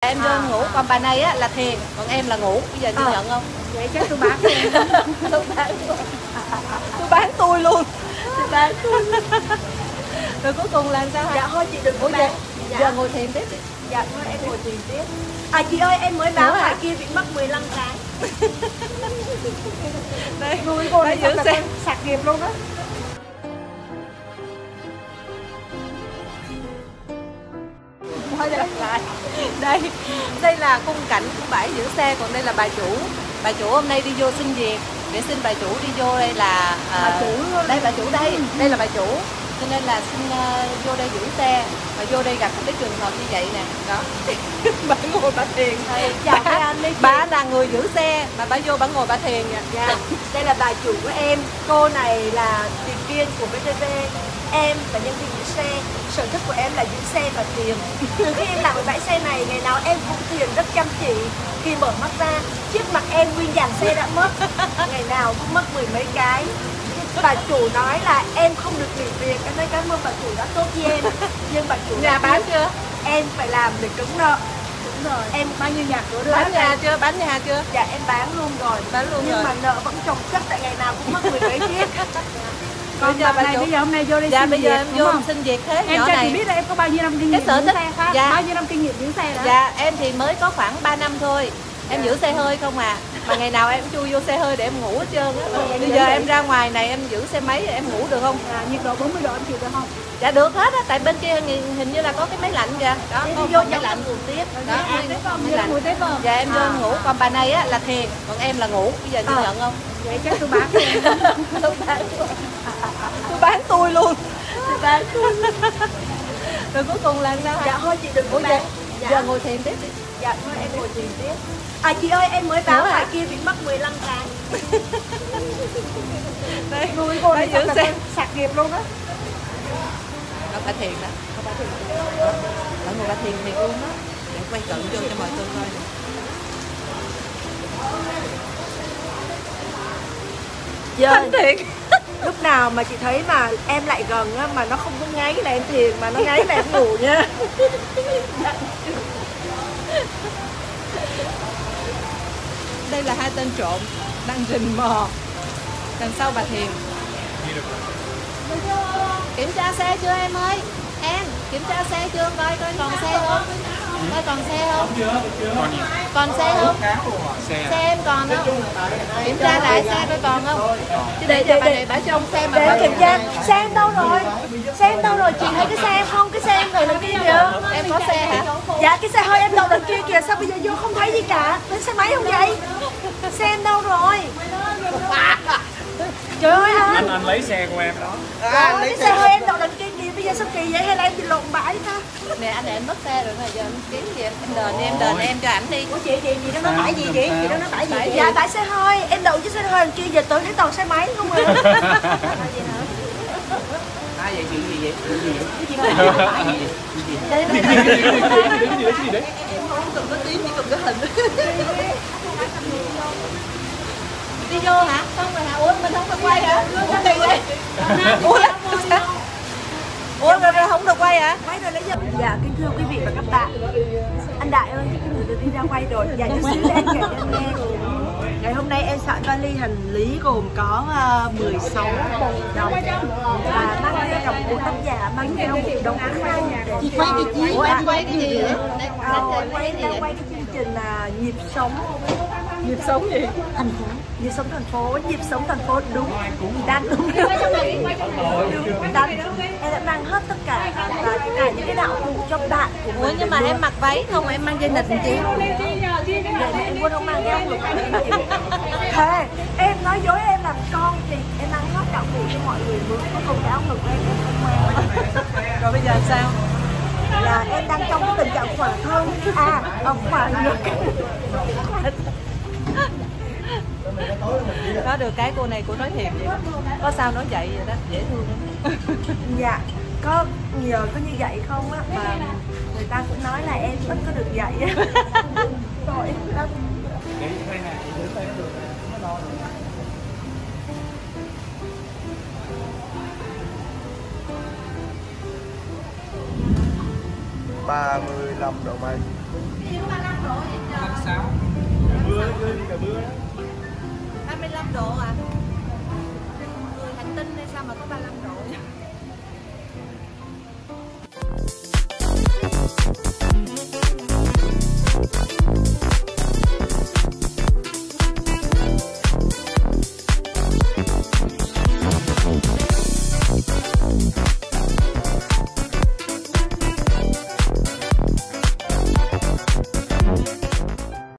em vô ngủ, còn bà này á là thiền, còn em là ngủ. Bây giờ chị nhận không? Vậy chắc tôi bán em. Tôi bán tôi luôn. Tôi bán tôi. Rồi cuối cùng là sao hả? Dạ thôi chị đừng có bán. Giờ ngồi thiền tiếp đi. Dạ thôi em ngồi thiền tiếp. À chị ơi em mới báo ngoài kia bị mất 15 cái. Đây, Nuôi cô này giữ xe sạc nghiệp luôn đó. Quay lại. Đây là khung cảnh của bãi giữ xe, còn đây là bà chủ. Bà chủ hôm nay đi vô xin việc để xin bà chủ đi vô. Đây là bà chủ đây là bà chủ, cho nên là xin vô đây giữ xe. Và vô đây gặp một cái trường hợp như vậy nè, đó. Bà ngồi bà thiền. Chào các anh đi. Bà là người giữ xe mà bà vô bà ngồi bà thiền nha. Dạ. Đây là bà chủ của em. Cô này là thuyền viên của VTV. Em là nhân viên giữ xe. Sở thích của em là giữ xe và thiền. Từ khi em làm ở bãi xe này, ngày nào em cũng thiền rất chăm chỉ. Khi mở mắt ra, trước mặt em nguyên dàn xe đã mất. Ngày nào cũng mất 10 mấy cái. Bà chủ nói là em không được nghỉ việc. Em nói cảm ơn bà chủ đã tốt với em. Nhưng bà chủ nhà bán chưa? Em phải làm để cứng nợ. Đúng rồi. Em bao nhiêu nhà cửa đưa bán nhà chưa? Bán nhà chưa? Dạ em bán luôn rồi. Nhưng mà nợ vẫn chồng chất, tại ngày nào cũng mất 10 mấy chiếc. Còn bà này bây giờ hôm nay vô đây xin bây giờ việc, em vô xin việc thế em nhỏ cho này. chị biết là em có bao nhiêu năm kinh nghiệm giữ xe khác. Bao nhiêu năm kinh nghiệm giữ xe đó? Dạ em thì mới có khoảng 3 năm thôi. Em giữ xe hơi không à. Mà ngày nào em chui vô xe hơi để em ngủ hết trơn á. Bây giờ em ra ngoài này em giữ xe máy em ngủ được không? Nhiệt độ 40 độ em chịu được không? Dạ được hết á, tại bên kia hình như là có cái máy lạnh kìa. Đó, có vô máy lạnh buồn tiếp. Đó, máy lạnh. Dạ em vô ngủ, còn bà này á là thiền, còn em là ngủ. Bây giờ chị nhận không? Vậy chắc tôi bán em. Tôi bán tôi luôn. Tôi bán tôi. Rồi cuối cùng là sao hả? Dạ thôi chị đừng có bán. Giờ ngồi thiền tiếp đi. Dạ thôi em ngồi thiền tiếp. À chị ơi em mới báo ngoài kia bị mất 15 cái. Đây, nuôi cô này giữ xe sạc nghiệp luôn đó. Đó bà thiền đó. Bà ngồi bà thiền thiệt luôn đó. Để quay cận vô cho mọi người coi nè. Chị ơi, lúc nào mà chị thấy mà em lại gần á, mà nó không có ngáy là em thiền, mà nó ngáy là em ngủ nha. Đây là hai tên trộm đang rình mò đằng sau bà thiền. Kiểm tra xe chưa em ơi? Em kiểm tra xe chưa, coi còn xe không? Coi còn xe không? Còn xe không? Xe em còn không? Kiểm tra lại xe coi còn không? Chứ để cho bà này bả trong xe mà bà kiểm tra. Xe em đâu rồi? Xe em đâu rồi? Chị thấy cái xe em không? Cái xe em này đằng kia kìa. Em có xe hả? Dạ cái xe hơi em đậu đằng kia kìa. Sao bây giờ vô không thấy gì cả? Lên xe máy không vậy? Xe em đâu rồi? Trời ơi anh lấy xe của em đó. Cái xe hơi em đậu đằng kia kìa. Bây giờ sao kỳ vậy? Hay là em bị lộn bãi ta? Nè anh này anh mất xe rồi, giờ anh kiếm gì em đền em cho ảnh đi. Ủa chị nó nói bãi gì chị? Chị nó nói bãi gì? Dạ bãi xe hơi. Em đậu chiếc xe hơi đằng kia, giờ tới thấy toàn xe máy không à. Ai vậy chuyện gì vậy? Cái gì mà bãi gì? Gì đấy? Em không cần có tiếng, chỉ cần cái hình. Đi vô hả? Không rồi hả? Ủa mình không được quay hả? Ủa kỳ vậy? Ủa rồi không được quay hả? Quay rồi lấy giờ. Dạ kính thưa quý vị và các bạn, anh Đại ơi, đi ra quay rồi. Dạ chút xíu để em kể cho anh nghe. Ngày hôm nay em soạn vali hành lý gồm có 16 bộ đồng và mang theo đồng của tác giả, mang theo một đồng áo khăn. Chị quay cái gì? Em quay cái gì vậy? Đang quay cái chương trình là nhịp sống. Nhịp sống gì? Thành phố. Nhịp sống thành phố, nhịp sống thành phố đúng. Đang đúng. Em đang hết tất cả những cái đạo cụ cho bạn của mình. Ủa nhưng mà em mặc váy không, em mang dây nịt chị. Vậy mà em quên không mang cái áo ngực. Thề, em nói dối em làm con thì em mang hết đạo cụ cho mọi người mượn. Cuối cùng cái áo ngực của em không mang. Rồi bây giờ sao? Là em đang trong cái tình trạng khỏa thân. Khỏa ngực. Có được cái cô này cô nói thiệt vậy đó. Có sao nói vậy vậy đó, dễ thương lắm. Dạ, có nhờ có như vậy không á mà người ta cũng nói là em ít có được vậy á. Tội lắm. $35 độ May.